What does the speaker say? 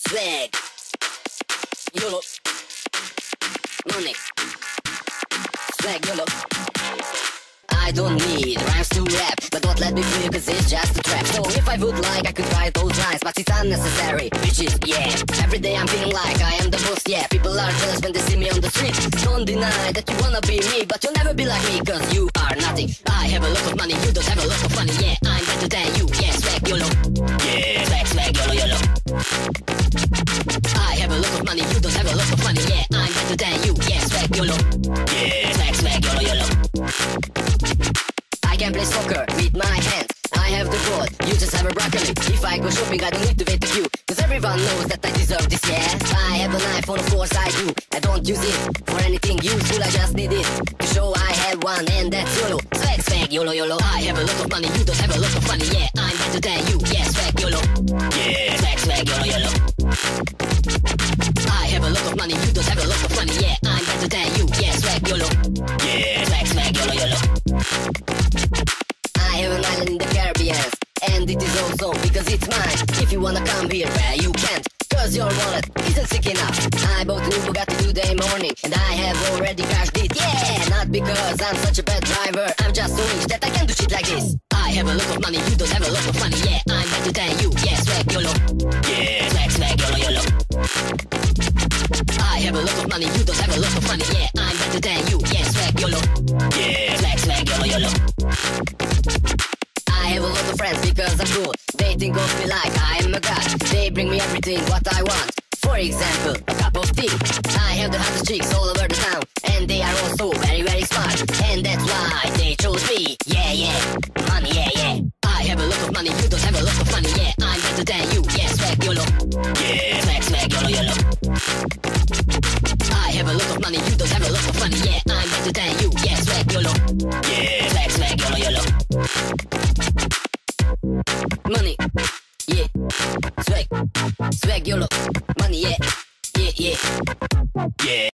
swag, YOLO, money, swag, YOLO. I don't need rhymes to rap, but don't let me feel cause it's just a trap. So if I would like, I could write those lines, but it's unnecessary, which is, yeah. Every day I'm feeling like I am the boss, yeah. People are jealous when they see me on the street. Don't deny that you wanna be me, but you'll never be like me, cause you are nothing. I have a lot of money, you don't have a lot of money, yeah. I'm better than you, yeah. Swag, YOLO, yeah. Swag, swag, YOLO, YOLO. I have a lot of money, you don't have a lot of money, yeah. I'm better than you, yeah. Swag, YOLO, yeah. Swag, swag, YOLO, YOLO. I can play soccer with my hands. I have the ball, you just have a broccoli. If I go shopping, I don't need to wait the queue, cause everyone knows that I deserve this, yeah. I have an iPhone, of course I do. I don't use it for anything useful, I just need it to show I have one, and that's YOLO. Swag, swag, YOLO, YOLO. I have a lot of money, you don't have a lot of money, yeah. I'm better than you, yeah. Swag, YOLO, yeah. Swag, swag, YOLO, YOLO. I have a lot of money, you don't have a lot of money, yeah. I'm better than you, yeah. Swag, YOLO, yeah. Swag, swag, YOLO, YOLO. I have an island in the Caribbean, and it is also because it's mine. If you wanna come here, well, you can't, cause your wallet isn't sick enough. I bought a new Bugatti today morning, and I have already crashed it, yeah. Not because I'm such a bad driver, I'm just so rich that I can do shit like this. I have a lot of money, you don't have a lot of money, yeah. I'm better than you, yeah. Swag, YOLO, yeah. Swag, swag, YOLO, YOLO. I have a lot of money, you don't have a lot of money, yeah. I'm better than you, yeah. Swag, YOLO, yeah. Swag, swag, YOLO, YOLO. I have a lot of friends because I'm cool. They think of me like I am a god. They bring me everything what I want. For example, a cup of tea. I have the hottest chicks all over the town, and they are also very, very smart. And that's why they chose me. Yeah, yeah, money, yeah, yeah. I have a lot of money, you don't have a lot of money, yeah. I'm better than you, yeah. Swag, YOLO, yeah. Swag, swag, YOLO, YOLO. I have a lot of money, you don't have a lot of money, yeah. I'm better than you, yeah. Swag, YOLO, yeah. Swag, swag, YOLO, YOLO. Money, yeah. Swag, swag, YOLO. Money, yeah, yeah, yeah, yeah.